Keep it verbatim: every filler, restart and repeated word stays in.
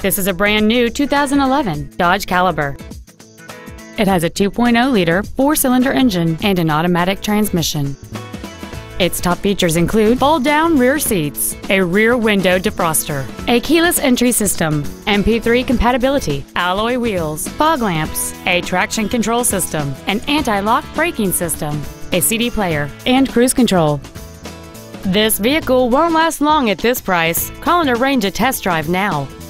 This is a brand new two thousand eleven Dodge Caliber. It has a two point oh liter four-cylinder engine and an automatic transmission. Its top features include fold-down rear seats, a rear window defroster, a keyless entry system, M P three compatibility, alloy wheels, fog lamps, a traction control system, an anti-lock braking system, a C D player, and cruise control. This vehicle won't last long at this price. Call and arrange a test drive now.